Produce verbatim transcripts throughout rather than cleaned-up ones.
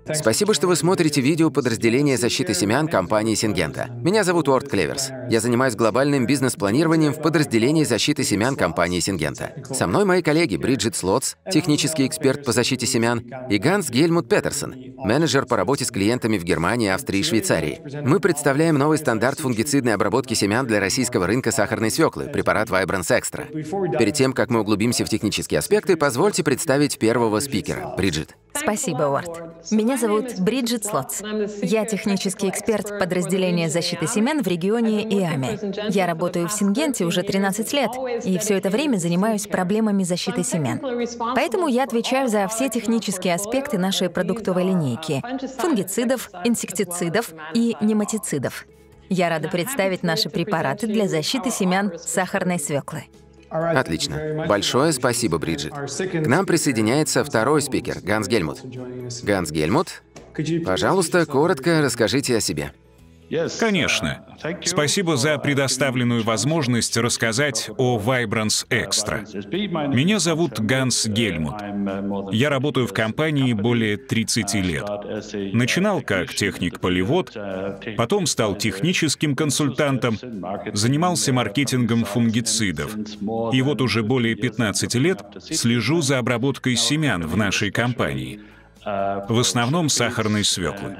Спасибо, что вы смотрите видео подразделения защиты семян компании Syngenta. Меня зовут Уорд Клеверс. Я занимаюсь глобальным бизнес-планированием в подразделении защиты семян компании Syngenta. Со мной мои коллеги Бриджит Слотс, технический эксперт по защите семян, и Ганс Гельмут Петерсон, менеджер по работе с клиентами в Германии, Австрии и Швейцарии. Мы представляем новый стандарт фунгицидной обработки семян для российского рынка сахарной свеклы, препарат Vibrance Extra. Перед тем, как мы углубимся в технические аспекты, позвольте представить первого спикера, Бриджит. Спасибо, Уорд. Меня зовут Бриджит Слотс. Я технический эксперт подразделения защиты семян в регионе ИАМИ. Я работаю в Syngenta уже тринадцать лет, и все это время занимаюсь проблемами защиты семян. Поэтому я отвечаю за все технические аспекты нашей продуктовой линейки — фунгицидов, инсектицидов и нематицидов. Я рада представить наши препараты для защиты семян сахарной свеклы. Отлично. Большое спасибо, Бриджит. К нам присоединяется второй спикер, Ганс Гельмут. Ганс Гельмут, пожалуйста, коротко расскажите о себе. Конечно. Спасибо за предоставленную возможность рассказать о Vibrance Extra. Меня зовут Ганс Гельмут. Я работаю в компании более тридцати лет. Начинал как техник-полевод, потом стал техническим консультантом, занимался маркетингом фунгицидов. И вот уже более пятнадцати лет слежу за обработкой семян в нашей компании. В основном сахарной свеклы.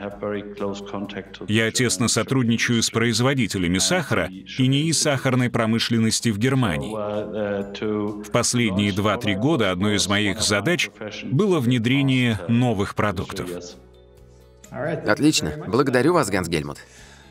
Я тесно сотрудничаю с производителями сахара и НИИ сахарной промышленности в Германии. В последние два-три года одной из моих задач было внедрение новых продуктов. Отлично. Благодарю вас, Ганс Гельмут.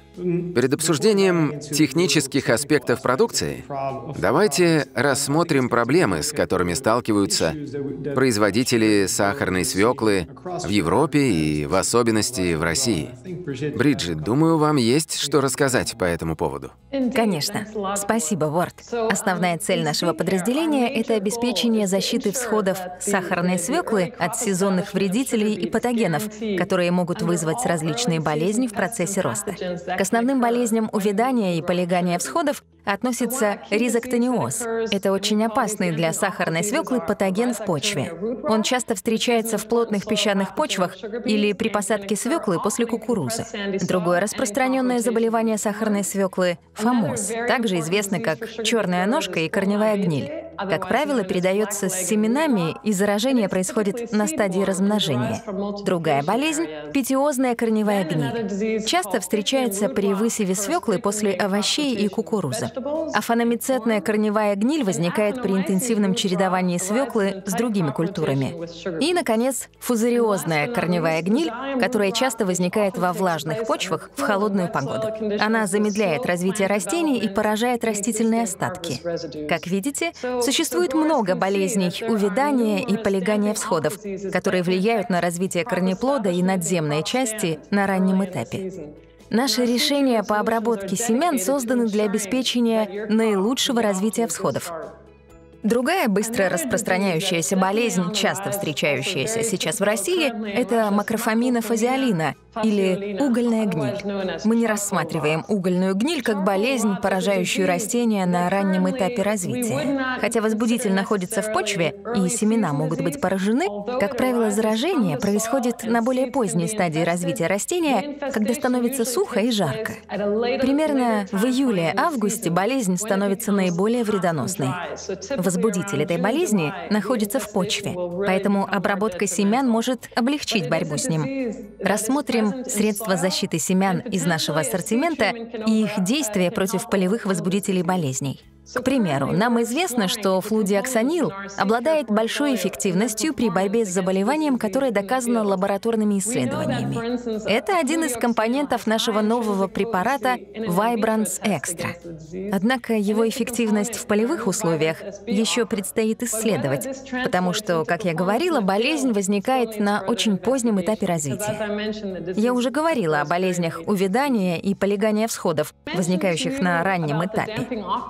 Перед обсуждением технических аспектов продукции давайте рассмотрим проблемы, с которыми сталкиваются производители сахарной свеклы в Европе и в особенности в России. Бриджит, думаю, вам есть что рассказать по этому поводу. Конечно. Спасибо, Уорд. Основная цель нашего подразделения — это обеспечение защиты всходов сахарной свеклы от сезонных вредителей и патогенов, которые могут вызвать различные болезни в процессе роста. К основным болезням увядания и полегания всходов относится ризоктониоз. Это очень опасный для сахарной свеклы патоген в почве. Он часто встречается в плотных песчаных почвах или при посадке свеклы после кукурузы. Другое распространенное заболевание сахарной свеклы — фомоз, также известно как черная ножка и корневая гниль. Как правило, передается с семенами, и заражение происходит на стадии размножения. Другая болезнь — питиозная корневая гниль. Часто встречается при высеве свеклы после овощей и кукурузы. Афаномицетная корневая гниль возникает при интенсивном чередовании свеклы с другими культурами. И, наконец, фузариозная корневая гниль, которая часто возникает во влажных почвах в холодную погоду. Она замедляет развитие растений и поражает растительные остатки. Как видите, существует много болезней увядания и полегания всходов, которые влияют на развитие корнеплода и надземной части на раннем этапе. Наши решения по обработке семян созданы для обеспечения наилучшего развития всходов. Другая быстро распространяющаяся болезнь, часто встречающаяся сейчас в России, это макрофаминофазиолина, или угольная гниль. Мы не рассматриваем угольную гниль как болезнь, поражающую растения на раннем этапе развития. Хотя возбудитель находится в почве, и семена могут быть поражены, как правило, заражение происходит на более поздней стадии развития растения, когда становится сухо и жарко. Примерно в июле-августе болезнь становится наиболее вредоносной. Возбудитель этой болезни находится в почве, поэтому обработка семян может облегчить борьбу с ним. Рассмотрим средства защиты семян из нашего ассортимента и их действия против полевых возбудителей болезней. К примеру, нам известно, что флудиоксанил обладает большой эффективностью при борьбе с заболеванием, которое доказано лабораторными исследованиями. Это один из компонентов нашего нового препарата Vibrance Extra. Однако его эффективность в полевых условиях еще предстоит исследовать, потому что, как я говорила, болезнь возникает на очень позднем этапе развития. Я уже говорила о болезнях увядания и полегания всходов, возникающих на раннем этапе. Еще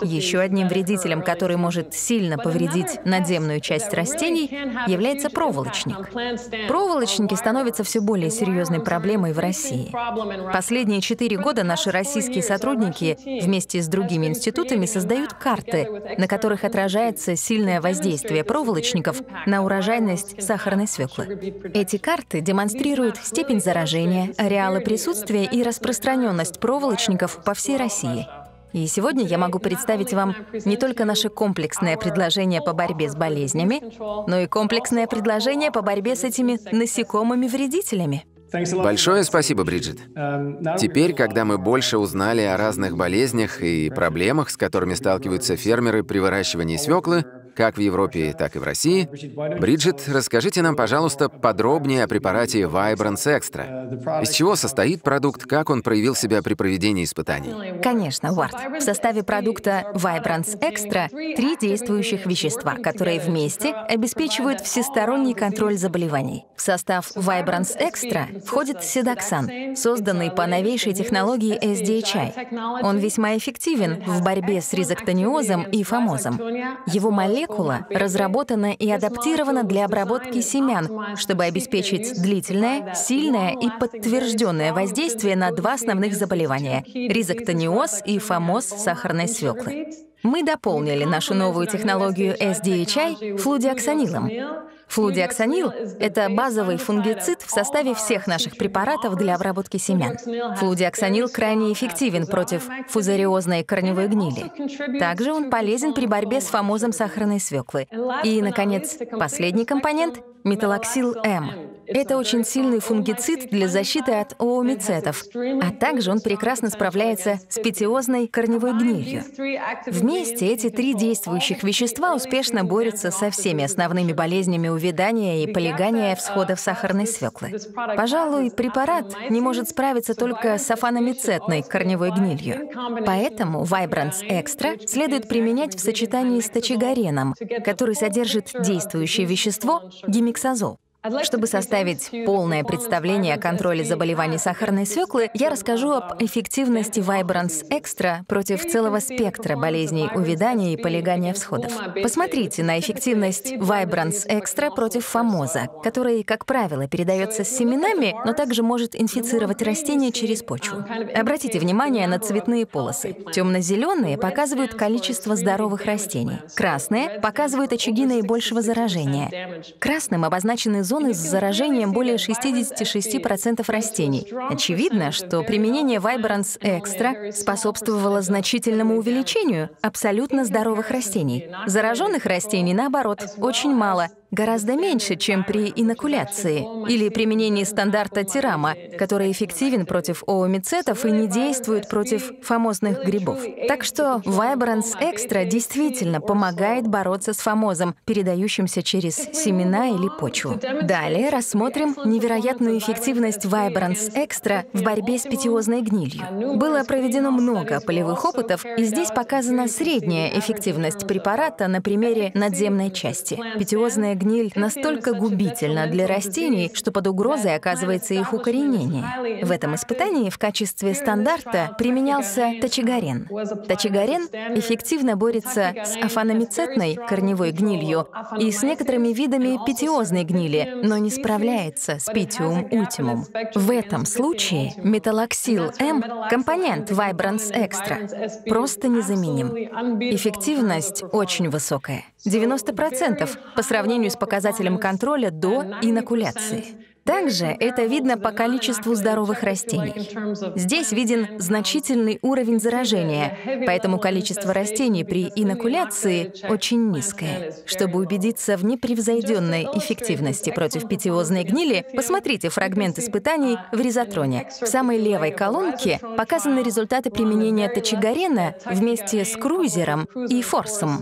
одним вредителем, который может сильно повредить надземную часть растений, является проволочник. Проволочники становятся все более серьезной проблемой в России. Последние четыре года наши российские сотрудники вместе с другими институтами создают карты, на которых отражается сильное воздействие проволочников на урожайность сахарной свеклы. Эти карты демонстрируют степень заражения, ареалы присутствия и распространенность проволочников по всей России. И сегодня я могу представить вам не только наше комплексное предложение по борьбе с болезнями, но и комплексное предложение по борьбе с этими насекомыми-вредителями. Большое спасибо, Бриджит. Теперь, когда мы больше узнали о разных болезнях и проблемах, с которыми сталкиваются фермеры при выращивании свеклы, как в Европе, так и в России, Бриджит, расскажите нам, пожалуйста, подробнее о препарате Vibrance Extra. Из чего состоит продукт, как он проявил себя при проведении испытаний? Конечно, Уорд. В составе продукта Vibrance Extra три действующих вещества, которые вместе обеспечивают всесторонний контроль заболеваний. В состав Vibrance Extra входит седоксан, созданный по новейшей технологии эс ди эйч ай. Он весьма эффективен в борьбе с ризоктониозом и фомозом. Его молекула разработана и адаптирована для обработки семян, чтобы обеспечить длительное, сильное и подтвержденное воздействие на два основных заболевания — ризоктониоз и фомоз сахарной свеклы. Мы дополнили нашу новую технологию эс ди эйч ай флудиоксанилом. Флудиоксанил — это базовый фунгицид в составе всех наших препаратов для обработки семян. Флудиоксанил крайне эффективен против фузариозной корневой гнили. Также он полезен при борьбе с фомозом сахарной свеклы. И, наконец, последний компонент — металоксил-М. Это очень сильный фунгицид для защиты от оомицетов, а также он прекрасно справляется с питиозной корневой гнилью. Вместе эти три действующих вещества успешно борются со всеми основными болезнями увядания и полегания всходов сахарной свеклы. Пожалуй, препарат не может справиться только с афаномицетной корневой гнилью. Поэтому Vibrance Extra следует применять в сочетании с тачигареном, который содержит действующее вещество гимиксазол. Чтобы составить полное представление о контроле заболеваний сахарной свеклы, я расскажу об эффективности Vibrance Extra против целого спектра болезней увядания и полегания всходов. Посмотрите на эффективность Vibrance Extra против фомоза, который, как правило, передается с семенами, но также может инфицировать растения через почву. Обратите внимание на цветные полосы. Темно-зеленые показывают количество здоровых растений. Красные показывают очаги наибольшего заражения. Красным обозначены зоны с заражением более шестидесяти шести процентов растений. Очевидно, что применение Vibrance Extra способствовало значительному увеличению абсолютно здоровых растений. Зараженных растений, наоборот, очень мало, гораздо меньше, чем при инокуляции или применении стандарта Тирама, который эффективен против оомицетов и не действует против фомозных грибов. Так что Vibrance Extra действительно помогает бороться с фомозом, передающимся через семена или почву. Далее рассмотрим невероятную эффективность Vibrance Extra в борьбе с питиозной гнилью. Было проведено много полевых опытов, и здесь показана средняя эффективность препарата на примере надземной части. Питиозная гниль настолько губительна для растений, что под угрозой оказывается их укоренение. В этом испытании в качестве стандарта применялся тачигарен. Тачигарен эффективно борется с афаномицетной корневой гнилью и с некоторыми видами питиозной гнили, но не справляется с питиум ультимум. В этом случае металоксил-М, компонент Vibrance Extra, просто незаменим. Эффективность очень высокая — девяносто процентов по сравнению с показателем контроля до инокуляции. Также это видно по количеству здоровых растений. Здесь виден значительный уровень заражения, поэтому количество растений при инокуляции очень низкое. Чтобы убедиться в непревзойденной эффективности против питиозной гнили, посмотрите фрагмент испытаний в ризотроне. В самой левой колонке показаны результаты применения тачигарена вместе с крузером и форсом.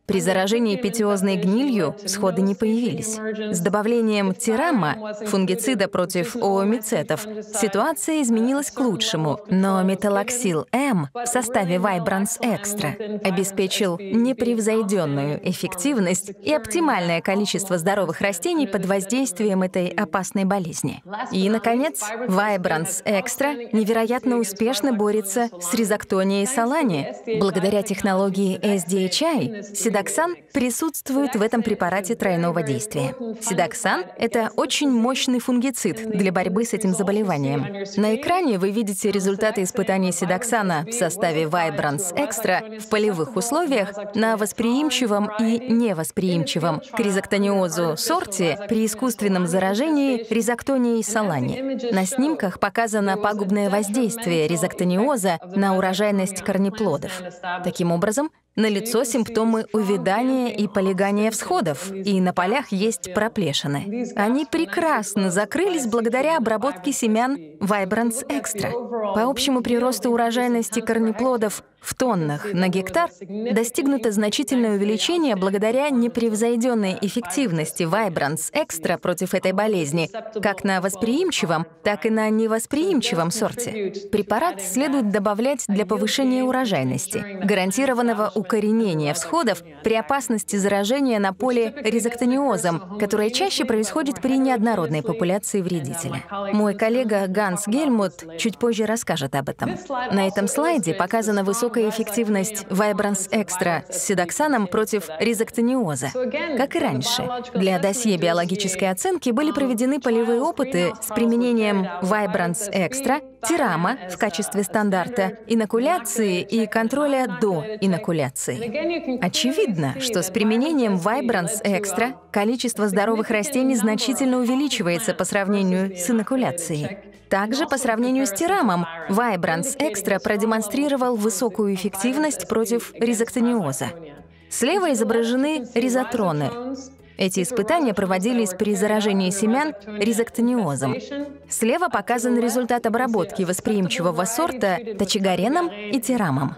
При заражении петиозной гнилью всходы не появились. С добавлением тирама, фунгицида против оомицетов, ситуация изменилась к лучшему, но металлоксил-М в составе Vibrance Extra обеспечил непревзойденную эффективность и оптимальное количество здоровых растений под воздействием этой опасной болезни. И, наконец, Vibrance Extra невероятно успешно борется с ризоктонией солани. Благодаря технологии эс ди эйч ай седоксан присутствует в этом препарате тройного действия. Седоксан — это очень мощный фунгицид для борьбы с этим заболеванием. На экране вы видите результаты испытаний седоксана в составе Vibrance Extra в полевых условиях на восприимчивом и невосприимчивом к ризоктониозу сорте при искусственном заражении ризоктонией солани. На снимках показано пагубное воздействие ризоктониоза на урожайность корнеплодов. Таким образом, налицо симптомы увядания и полегания всходов, и на полях есть проплешины. Они прекрасно закрылись благодаря обработке семян Vibrance Extra. По общему приросту урожайности корнеплодов в тоннах на гектар достигнуто значительное увеличение благодаря непревзойденной эффективности Vibrance Extra против этой болезни, как на восприимчивом, так и на невосприимчивом сорте. Препарат следует добавлять для повышения урожайности, гарантированного укоренения всходов при опасности заражения на поле ризоктониозом, которое чаще происходит при неоднородной популяции вредителя. Мой коллега Ганс Гельмут чуть позже расскажет об этом. На этом слайде показана высокая эффективность Vibrance Extra с седоксаном против ризоктониоза. Как и раньше, для досье биологической оценки были проведены полевые опыты с применением Vibrance Extra, тирама в качестве стандарта, инокуляции и контроля до инокуляции. Очевидно, что с применением Vibrance Extra количество здоровых растений значительно увеличивается по сравнению с инокуляцией. Также по сравнению с тирамом Vibrance Extra продемонстрировал высокую эффективность против ризоктониоза. Слева изображены ризотроны. Эти испытания проводились при заражении семян ризоктониозом. Слева показан результат обработки восприимчивого сорта тачигареном и тирамом.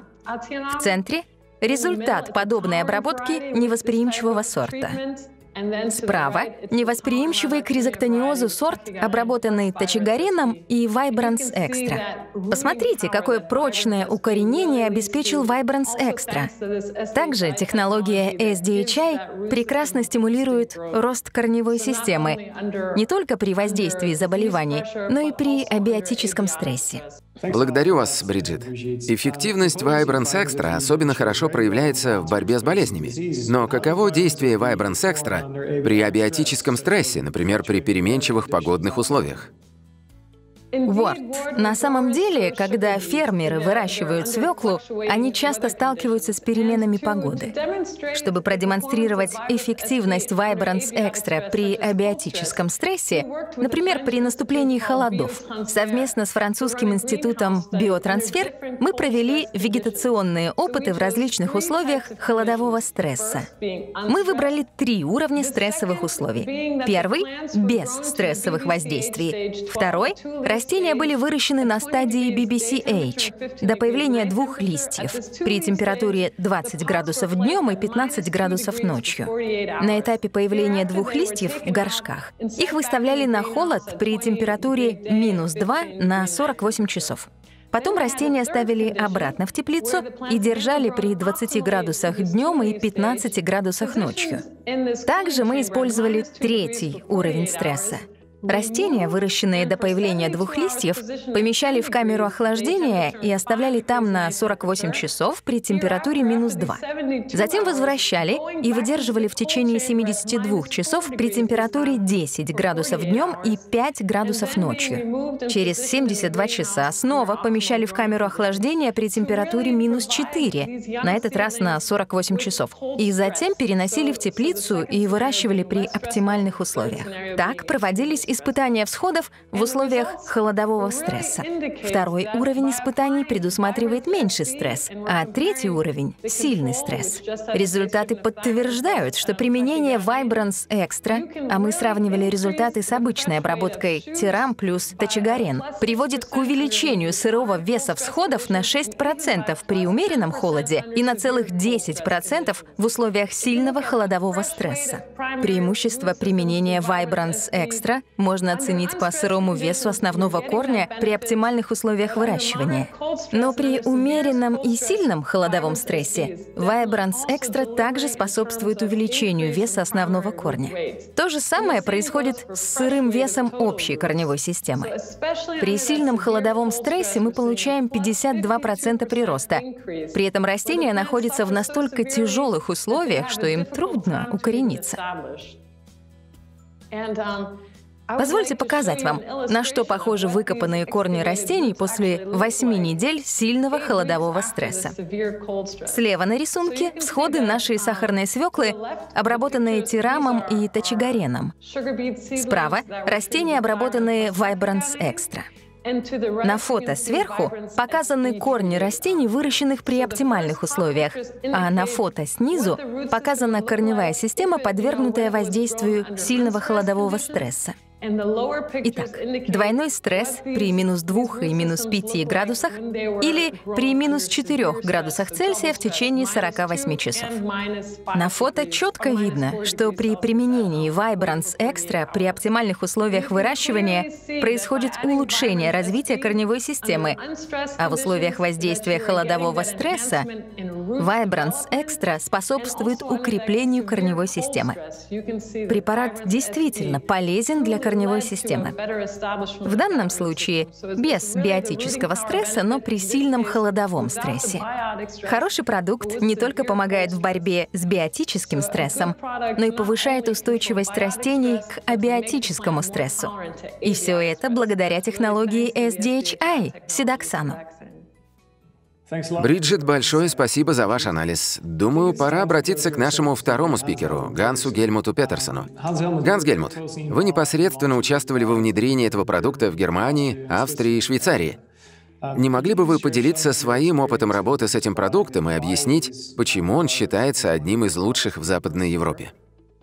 В центре — результат подобной обработки невосприимчивого сорта. Справа — невосприимчивый к ризоктониозу сорт, обработанный тачигареном и Vibrance Extra. Посмотрите, какое прочное укоренение обеспечил Vibrance Extra. Также технология эс ди эйч ай прекрасно стимулирует рост корневой системы не только при воздействии заболеваний, но и при абиотическом стрессе. Благодарю вас, Бриджит. Эффективность Vibrance Extra особенно хорошо проявляется в борьбе с болезнями. Но каково действие Vibrance Extra при абиотическом стрессе, например, при переменчивых погодных условиях? Вот. На самом деле, когда фермеры выращивают свеклу, они часто сталкиваются с переменами погоды. Чтобы продемонстрировать эффективность Vibrance Extra при абиотическом стрессе, например, при наступлении холодов, совместно с французским институтом Биотрансфер мы провели вегетационные опыты в различных условиях холодового стресса. Мы выбрали три уровня стрессовых условий. Первый — без стрессовых воздействий. Второй — растения были выращены на стадии би би си эйч, до появления двух листьев, при температуре двадцать градусов днем и пятнадцать градусов ночью. На этапе появления двух листьев в горшках их выставляли на холод при температуре минус два на сорок восемь часов. Потом растения ставили обратно в теплицу и держали при двадцати градусах днем и пятнадцати градусах ночью. Также мы использовали третий уровень стресса. Растения, выращенные до появления двух листьев, помещали в камеру охлаждения и оставляли там на сорок восемь часов при температуре минус два. Затем возвращали и выдерживали в течение семидесяти двух часов при температуре десять градусов днем и пять градусов ночью. Через семьдесят два часа снова помещали в камеру охлаждения при температуре минус четыре, на этот раз на сорок восемь часов. И затем переносили в теплицу и выращивали при оптимальных условиях. Так проводились испытания всходов в условиях холодового стресса. Второй уровень испытаний предусматривает меньший стресс, а третий уровень — сильный стресс. Результаты подтверждают, что применение Vibrance Extra, а мы сравнивали результаты с обычной обработкой Тирам плюс Тачигарен, приводит к увеличению сырого веса всходов на шесть процентов при умеренном холоде и на целых десять процентов в условиях сильного холодового стресса. Преимущество применения Vibrance Extra можно оценить по сырому весу основного корня при оптимальных условиях выращивания. Но при умеренном и сильном холодовом стрессе Vibrance Extra также способствует увеличению веса основного корня. То же самое происходит с сырым весом общей корневой системы. При сильном холодовом стрессе мы получаем пятьдесят два процента прироста. При этом растения находятся в настолько тяжелых условиях, что им трудно укорениться. Позвольте показать вам, на что похожи выкопанные корни растений после восьми недель сильного холодового стресса. Слева на рисунке всходы нашей сахарной свеклы, обработанные Тирамом и Тачигареном. Справа — растения, обработанные Vibrance Extra. На фото сверху показаны корни растений, выращенных при оптимальных условиях, а на фото снизу показана корневая система, подвергнутая воздействию сильного холодового стресса. Итак, двойной стресс при минус двух и минус пяти градусах или при минус четырёх градусах Цельсия в течение сорока восьми часов. На фото четко видно, что при применении Vibrance Extra при оптимальных условиях выращивания происходит улучшение развития корневой системы, а в условиях воздействия холодового стресса Vibrance Extra способствует укреплению корневой системы. Препарат действительно полезен для корневой системы. В данном случае без биотического стресса, но при сильном холодовом стрессе. Хороший продукт не только помогает в борьбе с биотическим стрессом, но и повышает устойчивость растений к абиотическому стрессу. И все это благодаря технологии эс ди эйч ай — седоксану. Бриджит, большое спасибо за ваш анализ. Думаю, пора обратиться к нашему второму спикеру, Гансу Гельмуту Петерсону. Ганс Гельмут, вы непосредственно участвовали во внедрении этого продукта в Германии, Австрии и Швейцарии. Не могли бы вы поделиться своим опытом работы с этим продуктом и объяснить, почему он считается одним из лучших в Западной Европе?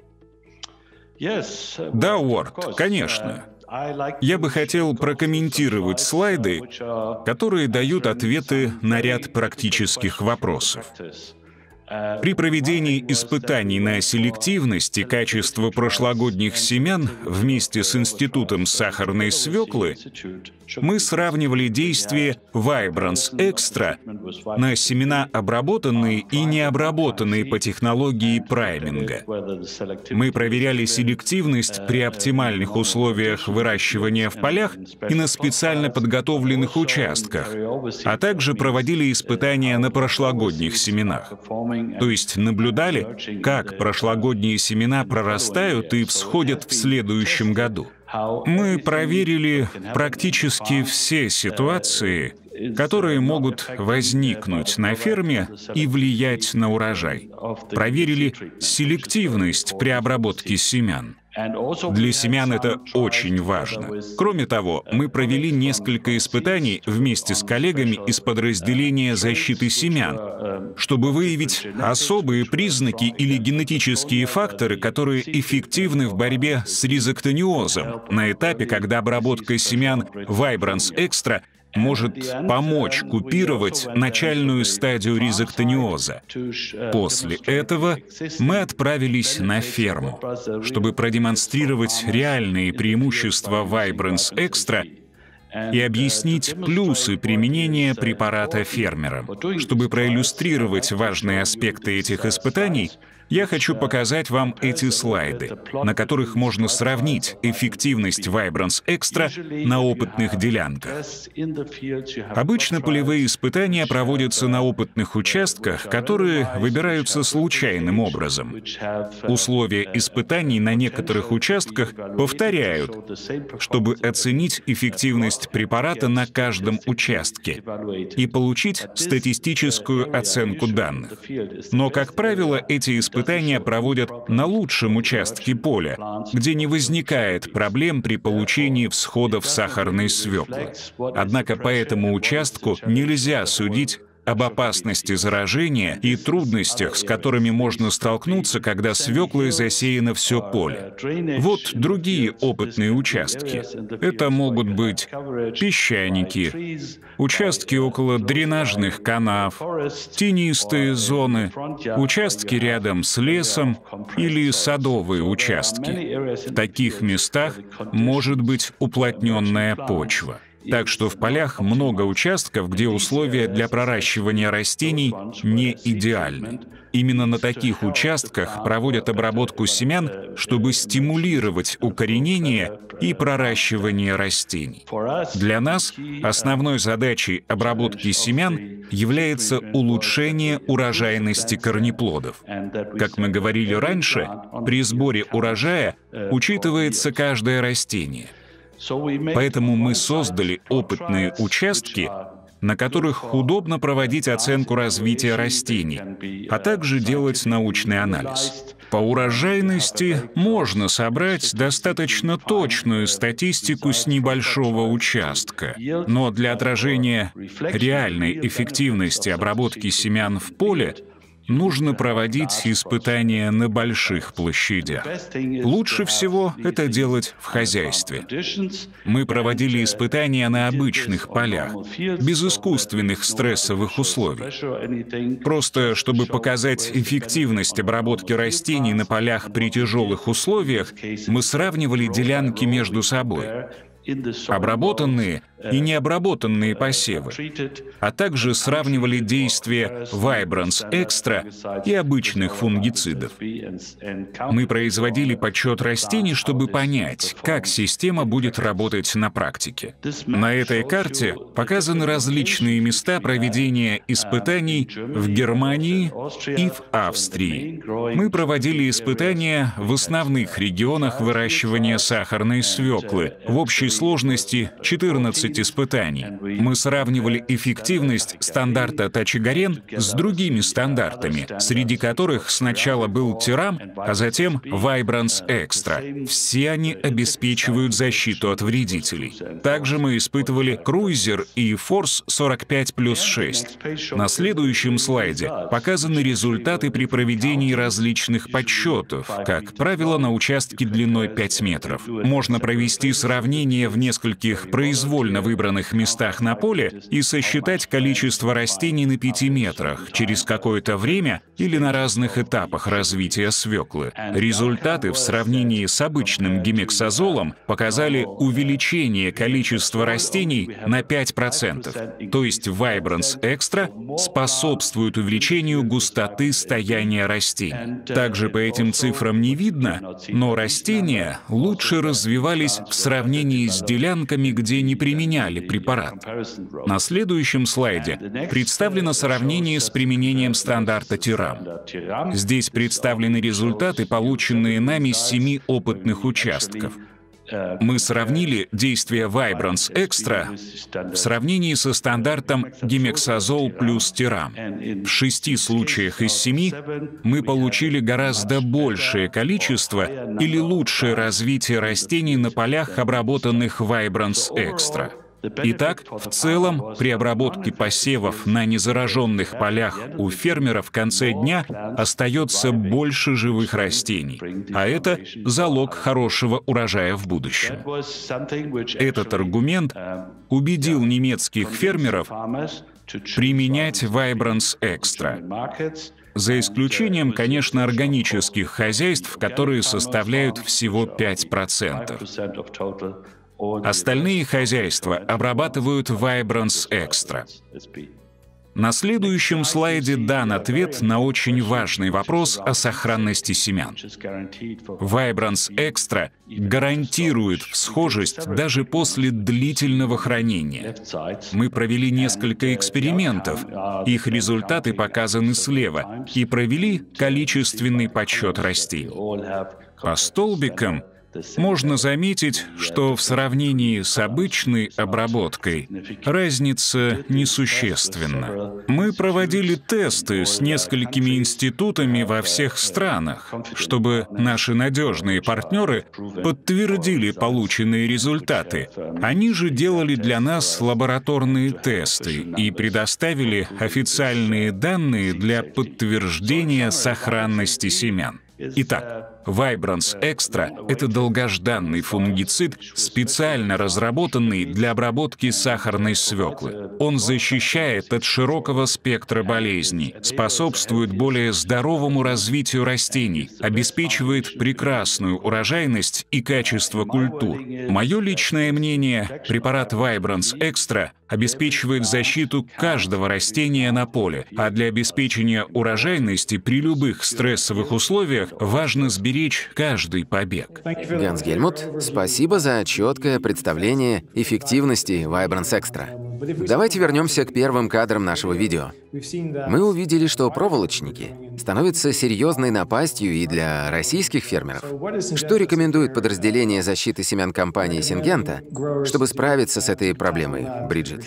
Да, Уорд, конечно. Я бы хотел прокомментировать слайды, которые дают ответы на ряд практических вопросов. При проведении испытаний на селективность и качество прошлогодних семян вместе с Институтом сахарной свеклы мы сравнивали действие Vibrance Extra на семена, обработанные и необработанные по технологии прайминга. Мы проверяли селективность при оптимальных условиях выращивания в полях и на специально подготовленных участках, а также проводили испытания на прошлогодних семенах. То есть наблюдали, как прошлогодние семена прорастают и всходят в следующем году. Мы проверили практически все ситуации, которые могут возникнуть на ферме и влиять на урожай. Проверили селективность при обработке семян. Для семян это очень важно. Кроме того, мы провели несколько испытаний вместе с коллегами из подразделения защиты семян, чтобы выявить особые признаки или генетические факторы, которые эффективны в борьбе с ризоктониозом на этапе, когда обработка семян Vibrance Extra может помочь купировать начальную стадию ризоктониоза. После этого мы отправились на ферму, чтобы продемонстрировать реальные преимущества Vibrance Extra и объяснить плюсы применения препарата фермерам. Чтобы проиллюстрировать важные аспекты этих испытаний, я хочу показать вам эти слайды, на которых можно сравнить эффективность Vibrance Extra на опытных делянках. Обычно полевые испытания проводятся на опытных участках, которые выбираются случайным образом. Условия испытаний на некоторых участках повторяют, чтобы оценить эффективность препарата на каждом участке и получить статистическую оценку данных. Но, как правило, эти испытания испытания проводят на лучшем участке поля, где не возникает проблем при получении всходов сахарной свеклы. Однако по этому участку нельзя судить об опасности заражения и трудностях, с которыми можно столкнуться, когда свеклой засеяно все поле. Вот другие опытные участки. Это могут быть песчаники, участки около дренажных канав, тенистые зоны, участки рядом с лесом или садовые участки. В таких местах может быть уплотненная почва. Так что в полях много участков, где условия для проращивания растений не идеальны. Именно на таких участках проводят обработку семян, чтобы стимулировать укоренение и проращивание растений. Для нас основной задачей обработки семян является улучшение урожайности корнеплодов. Как мы говорили раньше, при сборе урожая учитывается каждое растение. Поэтому мы создали опытные участки, на которых удобно проводить оценку развития растений, а также делать научный анализ. По урожайности можно собрать достаточно точную статистику с небольшого участка, но для отражения реальной эффективности обработки семян в поле нужно проводить испытания на больших площадях. Лучше всего это делать в хозяйстве. Мы проводили испытания на обычных полях, без искусственных стрессовых условий. Просто чтобы показать эффективность обработки растений на полях при тяжелых условиях, мы сравнивали делянки между собой. Обработанные и необработанные посевы, а также сравнивали действия Vibrance Extra и обычных фунгицидов. Мы производили подсчет растений, чтобы понять, как система будет работать на практике. На этой карте показаны различные места проведения испытаний в Германии и в Австрии. Мы проводили испытания в основных регионах выращивания сахарной свеклы, в общей сложности четырнадцать испытаний. Мы сравнивали эффективность стандарта Тачигарен с другими стандартами, среди которых сначала был Тирам, а затем Vibrance Extra. Все они обеспечивают защиту от вредителей. Также мы испытывали Cruiser и Force сорок пять плюс шесть. На следующем слайде показаны результаты при проведении различных подсчетов, как правило, на участке длиной пять метров. Можно провести сравнение в нескольких произвольно выбранных местах на поле и сосчитать количество растений на пяти метрах через какое-то время или на разных этапах развития свеклы. Результаты в сравнении с обычным гимексазолом показали увеличение количества растений на пять процентов. То есть Vibrance Extra способствует увеличению густоты стояния растений. Также по этим цифрам не видно, но растения лучше развивались в сравнении с делянками, где не применяли препарат. На следующем слайде представлено сравнение с применением стандарта Тирам. Здесь представлены результаты, полученные нами с семи опытных участков. Мы сравнили действие Vibrance Extra в сравнении со стандартом гимексазол плюс Тирам. В шести случаях из семи мы получили гораздо большее количество или лучшее развитие растений на полях, обработанных Vibrance Extra. Итак, в целом, при обработке посевов на незараженных полях у фермеров в конце дня остается больше живых растений, а это залог хорошего урожая в будущем. Этот аргумент убедил немецких фермеров применять Vibrance Extra, за исключением, конечно, органических хозяйств, которые составляют всего пять процентов. Остальные хозяйства обрабатывают Vibrance Extra. На следующем слайде дан ответ на очень важный вопрос о сохранности семян. Vibrance Extra гарантирует всхожесть даже после длительного хранения. Мы провели несколько экспериментов, их результаты показаны слева, и провели количественный подсчет растений. По столбикам можно заметить, что в сравнении с обычной обработкой разница несущественна. Мы проводили тесты с несколькими институтами во всех странах, чтобы наши надежные партнеры подтвердили полученные результаты. Они же делали для нас лабораторные тесты и предоставили официальные данные для подтверждения сохранности семян. Итак, Vibrance Extra — это долгожданный фунгицид, специально разработанный для обработки сахарной свеклы. Он защищает от широкого спектра болезней, способствует более здоровому развитию растений, обеспечивает прекрасную урожайность и качество культур. Мое личное мнение, препарат Vibrance Extra обеспечивает защиту каждого растения на поле, а для обеспечения урожайности при любых стрессовых условиях важно сберечь каждый побег. Ганс Гельмут, спасибо за четкое представление эффективности Vibrance Extra. Давайте вернемся к первым кадрам нашего видео. Мы увидели, что проволочники становятся серьезной напастью и для российских фермеров. Что рекомендует подразделение защиты семян компании Syngenta, чтобы справиться с этой проблемой, Бриджит?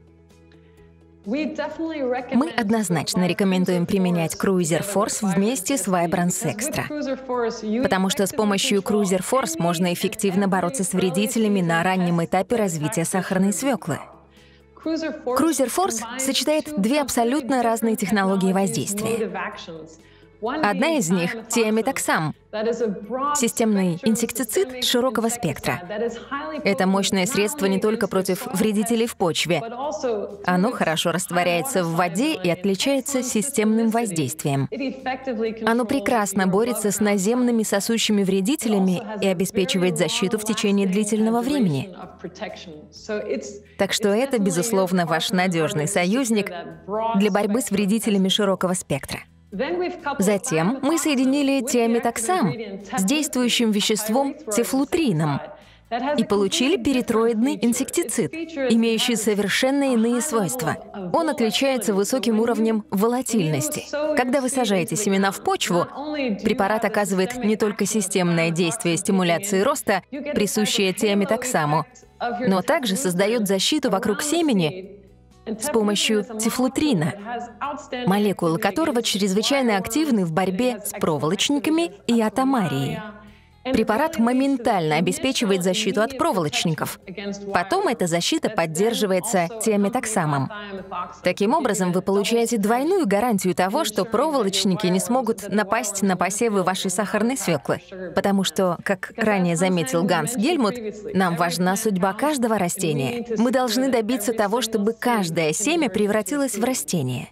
Мы однозначно рекомендуем применять Cruiser Force вместе с Vibrance Extra, потому что с помощью Cruiser Force можно эффективно бороться с вредителями на раннем этапе развития сахарной свеклы. Cruiser Force сочетает две абсолютно разные технологии воздействия. Одна из них — тиамитоксам, системный инсектицид широкого спектра. Это мощное средство не только против вредителей в почве. Оно хорошо растворяется в воде и отличается системным воздействием. Оно прекрасно борется с наземными сосущими вредителями и обеспечивает защиту в течение длительного времени. Так что это, безусловно, ваш надежный союзник для борьбы с вредителями широкого спектра. Затем мы соединили тиамитоксам с действующим веществом тефлутрином и получили перитроидный инсектицид, имеющий совершенно иные свойства. Он отличается высоким уровнем волатильности. Когда вы сажаете семена в почву, препарат оказывает не только системное действие стимуляции роста, присущее тиамитоксаму, но также создает защиту вокруг семени с помощью тефлутрина, молекулы которого чрезвычайно активны в борьбе с проволочниками и атомарией. Препарат моментально обеспечивает защиту от проволочников. Потом эта защита поддерживается тиамитоксамом. Таким образом, вы получаете двойную гарантию того, что проволочники не смогут напасть на посевы вашей сахарной свеклы. Потому что, как ранее заметил Ганс Гельмут, нам важна судьба каждого растения. Мы должны добиться того, чтобы каждое семя превратилось в растение.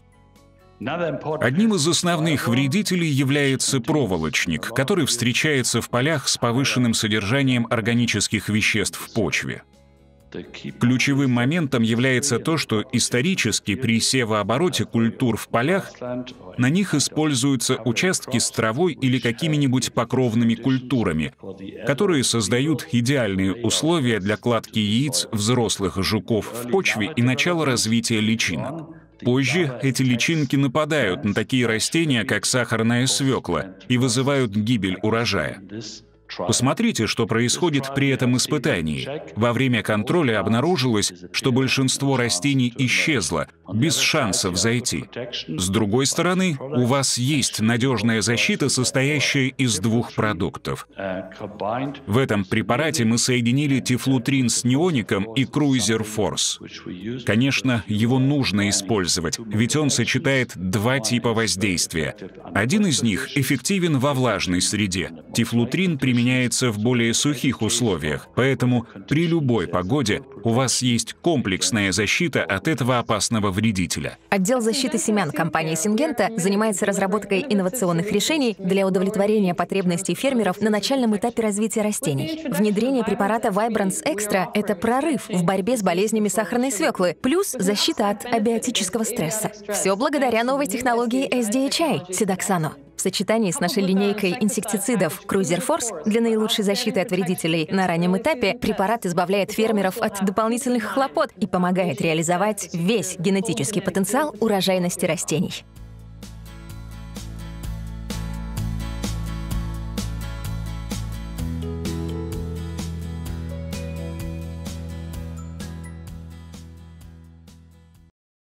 Одним из основных вредителей является проволочник, который встречается в полях с повышенным содержанием органических веществ в почве. Ключевым моментом является то, что исторически при севообороте культур в полях на них используются участки с травой или какими-нибудь покровными культурами, которые создают идеальные условия для кладки яиц взрослых жуков в почве и начала развития личинок. Позже эти личинки нападают на такие растения, как сахарная свекла, и вызывают гибель урожая. Посмотрите, что происходит при этом испытании. Во время контроля обнаружилось, что большинство растений исчезло, без шансов зайти. С другой стороны, у вас есть надежная защита, состоящая из двух продуктов. В этом препарате мы соединили тефлутрин с неоником и Cruiser Force. Конечно, его нужно использовать, ведь он сочетает два типа воздействия. Один из них эффективен во влажной среде. Тефлутрин применяется применяется в более сухих условиях, поэтому при любой погоде у вас есть комплексная защита от этого опасного вредителя. Отдел защиты семян компании Syngenta занимается разработкой инновационных решений для удовлетворения потребностей фермеров на начальном этапе развития растений. Внедрение препарата Vibrance Extra — это прорыв в борьбе с болезнями сахарной свеклы, плюс защита от абиотического стресса. Все благодаря новой технологии эс ди эйч ай — седоксану. В сочетании с нашей линейкой инсектицидов Cruiser Force для наилучшей защиты от вредителей на раннем этапе препарат избавляет фермеров от дополнительных хлопот и помогает реализовать весь генетический потенциал урожайности растений.